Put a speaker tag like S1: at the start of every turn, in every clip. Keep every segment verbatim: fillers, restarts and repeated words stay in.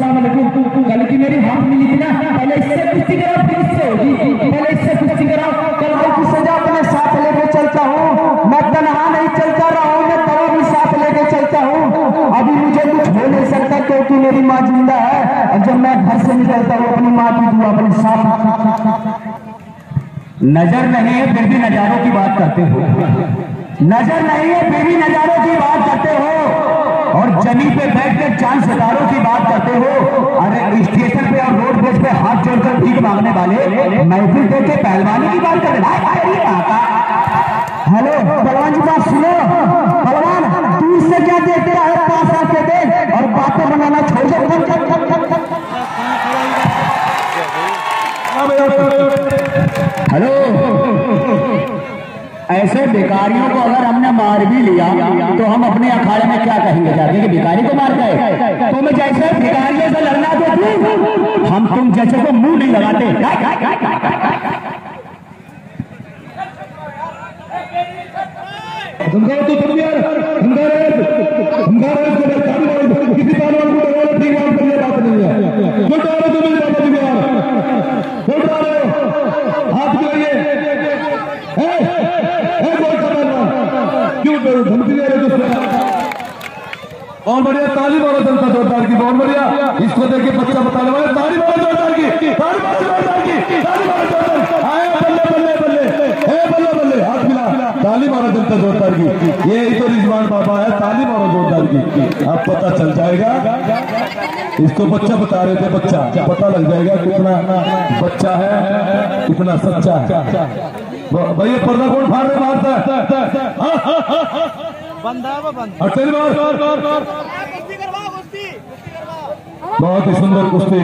S1: कल की मेरी हाथ मिली थी ना, पहले इससे कुश्ती कराओ फिर इससे होगी, पहले इससे कुश्ती कराओ। कल की सजा अपने साथ लेके चलता हूँ, मैं तनहा नहीं चलता रहा हूँ, मैं तवा भी साथ लेके चलता हूँ। अभी मुझे कुछ हो नहीं सकता क्योंकि मेरी माँ जिंदा है, और जब मैं घर से निकलता हूँ अपनी माँ की दुआ अपने साथ। नजर नहीं है फिर भी नजारों की बात करते हो, नजर नहीं है फिर भी नजारों की बात करते हो, और जमीन पे बैठ कर चांद सितारों की बात करते हो। अरे स्टेशन पे और रोड बेस पे हाथ जोड़कर भीख मांगने वाले महफिल देख के पहलवानी की बात कर रहे। हेलो पहलवान जी बात सुनो, पहलवान दूर से क्या देखते है, पास आके देख और बातें बनाना छोड़ दो। हेलो, ऐसे भिखारियों को अगर हमने मार भी लिया तो हम अपने अखाड़े में क्या कहेंगे जाके कि भिखारी को मार गए। तो मैं जैसे भिखारियों से लड़ना तो तू, हम तुम जैसे को मुंह नहीं लगाते।
S2: बहुत बढ़िया, ताली मारो जनता जोरदार की, बहुत बढ़िया। इसको देख के बच्चा बताने वाले ताली मारो जोरदार की, ताली मारो जोरदार की, ताली मारो जोरदार। आए बल्ले बल्ले बल्ले, हे बल्ले बल्ले, हाथ मिला, ताली मारो जनता जोरदार की। ये ही तो रिजवान बाबा है, ताली मारो जोरदार की। अब पता चल जाएगा, इसको बच्चा बता रहे थे, बच्चा पता लग जाएगा कितना बच्चा है, कितना सच्चा है। भैया पर्दा कौन फाड़ रहे मारता बहुत ही सुंदर कुश्ती,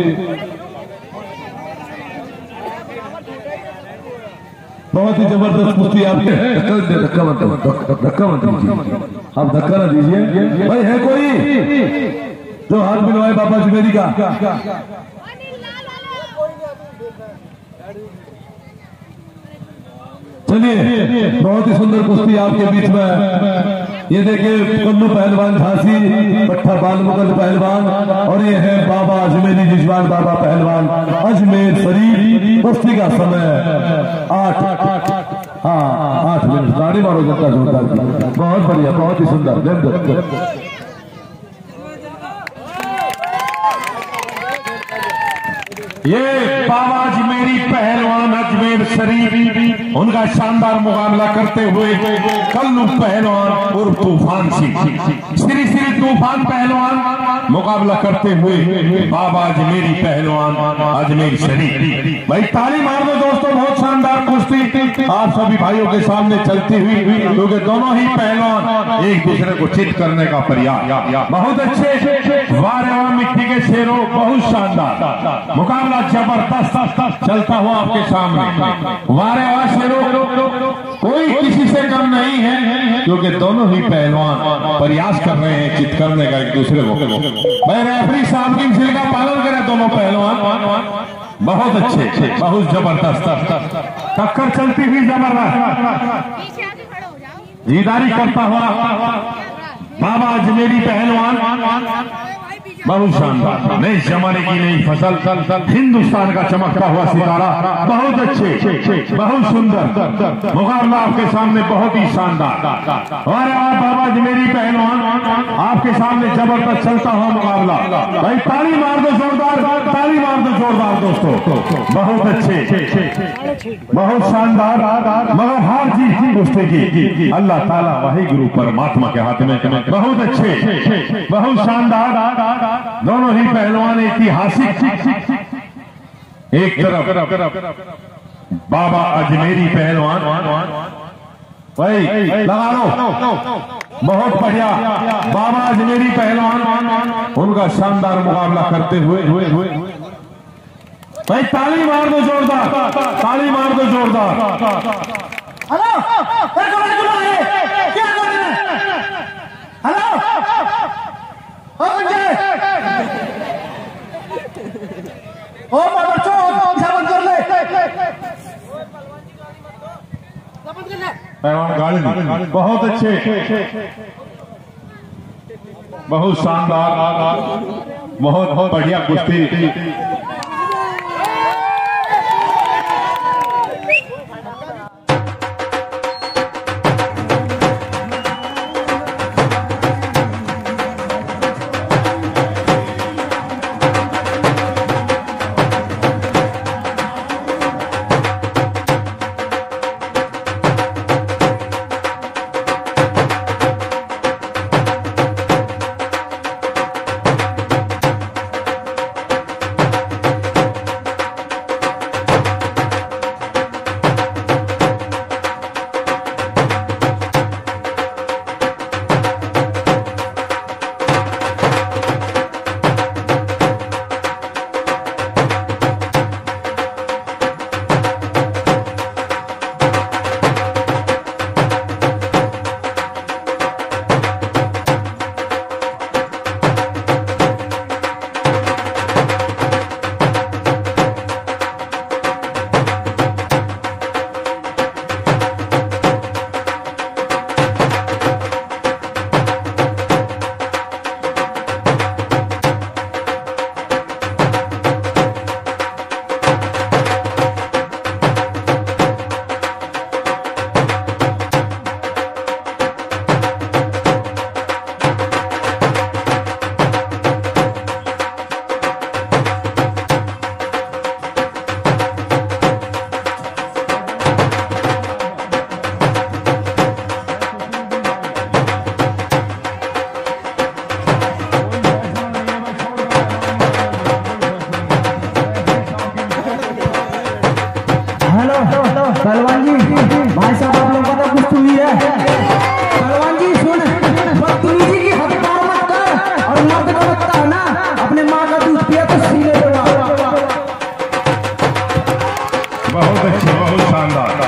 S2: बहुत ही जबरदस्त कुश्ती आपके। धक्का मत धक्का मत दीजिए, आप धक्का ना दीजिए भाई। है कोई जो हाथ मिलवाए बाबा अजमेरी का? चलिए, बहुत ही सुंदर कुश्ती आपके बीच में। ये देखिए कल्लू पहलवान झांसी, पट्टा बाल मुगल पहलवान, और ये है बाबा अजमेरी रिजवान बाबा पहलवान अजमेर शरीफ। कुश्ती का समय आठ हाँ आठ मिनट। गाड़ी मारो जनता जोरदार, बहुत बढ़िया, बहुत ही सुंदर। ये बाबा अजमेरी पहलवान अजमेर शरीफ, उनका शानदार मुकाबला करते हुए कल्लू पहलवान और तूफान सिंह, श्री श्री तूफान पहलवान मुकाबला करते हुए बाबा अजमेरी पहलवान अजमेर शरीफ। भाई ताली मार दो दोस्तों, बहुत शानदार कुश्ती आप सभी भाइयों के सामने चलती हुई, क्योंकि दोनों ही पहलवान एक दूसरे को चित करने का प्रयास। बहुत अच्छे वारे मिट्टी के शेरों, बहुत शानदार मुकाबला जबरदस्त चलता हुआ आपके सामने। वारे वाह शेरों, कोई किसी से कम नहीं है, क्योंकि दोनों ही पहलवान प्रयास कर रहे हैं चित करने का एक दूसरे को। भाई रेफरी साहब की मिसल का पालन करें दोनों पहलवान, बहुत अच्छे, बहुत जबरदस्त टक्कर चलती हुई, जबरदस्त जीदारी करता हुआ बाबा अजमेरी पहलवान, बहुत शानदार। नई जमाने की नई फसल, हिंदुस्तान का चमकता हुआ सितारा, बहुत अच्छे, बहुत सुंदर मुकाबला आपके सामने, बहुत ही शानदार। और आप बाबा अजमेरी पहलवान आपके सामने जबरदस्त चलता हुआ मुकाबला। भाई ताली मार दो जोरदार, ताली मार दो जोरदार दोस्तों, बहुत अच्छे, बहुत शानदार। मगर हार जीत की कुश्ती की अल्लाह ताला वाहि गुरु परमात्मा के हाथ में। बहुत अच्छे, बहुत शानदार। दोनों ही पहलवान ऐतिहासिक, एक तरफ बाबा अजमेरी पहलवान, भाई लगा लो, बहुत बढ़िया बाबा अजमेरी पहलवान, उनका शानदार मुकाबला करते हुए। भाई ताली मार दो जोरदार, ताली मार दो जोरदार। हेलो क्या कर रहे हैं? हेलो ओ बच्चों बंद कर ले, गाड़ी बहुत अच्छे, बहुत शानदार। बहुत बढ़िया कुश्ती।
S1: पहलवान जी, भाई साहब आप लोगों का कुछ हुई है। पहलवान जी सुन, बदतमीजी की हद पार मत कर, और मर्द का बच्चा है ना, अपने माँ का दूध पिया तो सीने पे
S2: बहुत अच्छे, बहुत शानदार।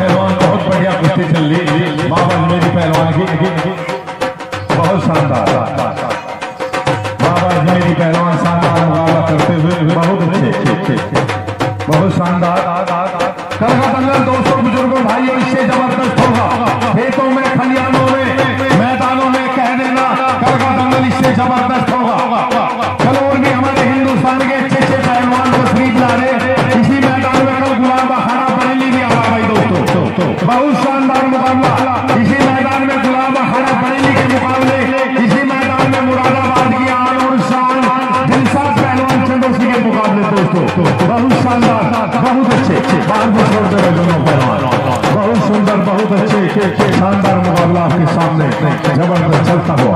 S2: पहलवान बहुत बढ़िया कुश्ती चल रही बाबा अजमेरी पहलवान की, बहुत शानदार बाबा अजमेरी पहलवान शानदार मुकाबला करते हुए बहुत अच्छे बहुत शानदार। कल का दंगल दोस्तों बुजुर्गों भाइयों इससे जबरदस्त होगा। खेतों में खलिहानों में मैदानों में कह देना कल का दंगल इससे जबरदस्त होगा। चलो और भी हमारे हिंदुस्तान के अच्छे अच्छे पहलवान को खरीद ला रहे इसी मैदान में कल गुलाम अखाड़ा बरेली भी आवा भाई दोस्तों, बहुत शानदार मुकाबला इसी मैदान में गुलाम अखाड़ा बरेली के मुकाबले इसी मैदान में मुरादाबाद की आन और शान दिलसाद पहलवान चंदोसी के मुकाबले दोस्तों, बहुत शानदार बहुत अच्छे बाहर को छोड़ दे रहे दोनों पहलवान, बहुत सुंदर बहुत अच्छे शानदार मुकाबला आपके सामने जबरदस्त चलता हुआ।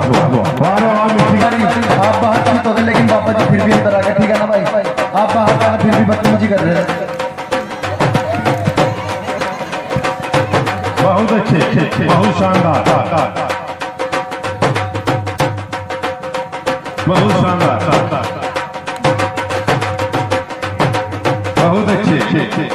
S1: आप बाहर कम तो थे लेकिन पापा जी फिर भी अंदर आ गए, ठीक है ना भाई? आप बाहर का फिर भी बदतमीजी कर रहे हैं।
S2: बहुत अच्छे बहुत शानदार बहुत शानदार बहुत अच्छे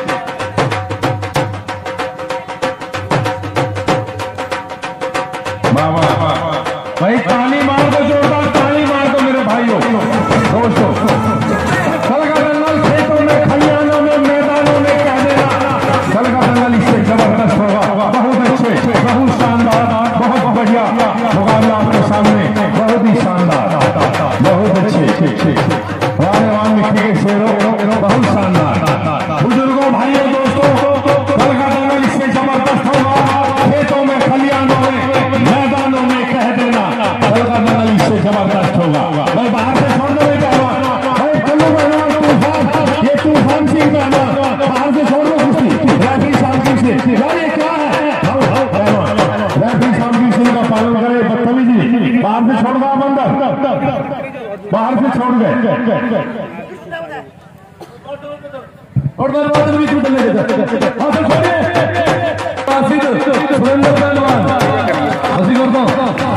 S2: बाबा भाई ताली मार दो जोरदार ताली मार दो मेरे भाइयों दोस्तों। कल का दंगल खेतों में खलिहानों में मैदानों में कह देना कल का दंगल इससे जबरदस्त होगा। बहुत अच्छे बहुत शानदार बहुत बढ़िया मुकाबला आपके सामने, बहुत ही शानदार बहुत अच्छे वाले वान मिट्टी के शेरों बहुत शानदार। बुजुर्गों भाइयों दोस्तों कल का दंगल इससे जबरदस्त होगा। खेतों में खलिहानों में मैदानों में कह देना कल का दंगल इससे जबरदस्त होगा। भाई बाहर से छोड़ दो पहलवान, भाई कल्लू पहलवान तूफान ये तूफान सिंह पहलवान बाहर से छोड़ दो कुश्ती रेफरी साहब से यार ये क्या है रेफरी साहब सिंह का पालन करे बदतमीजी बाहर से छोड़ दो आप अंदर बाहर से छोड़ गए और दरवाजे भी छूट ले सुरेंद्र पहलवान हंसी करता हूँ।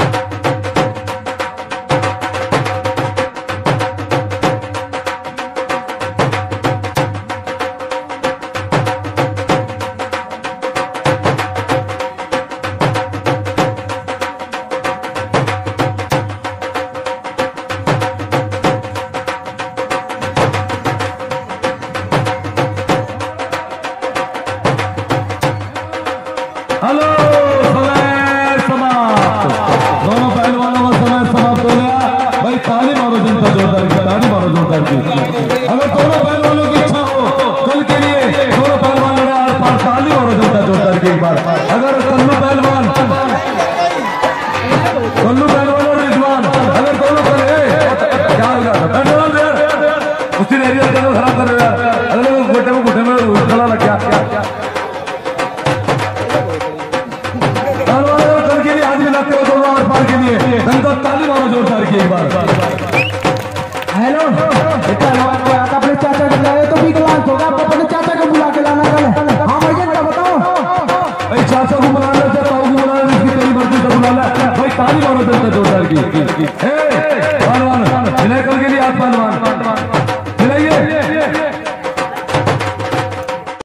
S2: हेलो समय समाप्त, दोनों पहलवानों का समय समाप्त हो गया। भाई ताली मारो जनता जोरदार की, ताली मारो जोरदार की। अगर दोनों पहलवानों की इच्छा हो कल के लिए दोनों पहलवान लड़े आर पार, ताली मारो जनता जोरदार की एक बार। अगर कल्लू पहलवान कल्लू पहलवान और रिजवान अगर दोनों करे क्या उसी एरिया खराब कर रहे हैं, अगर घुटे में घुटे में गला लग गया के लिए ताली मारो जोरदार की एक बार।
S1: हेलो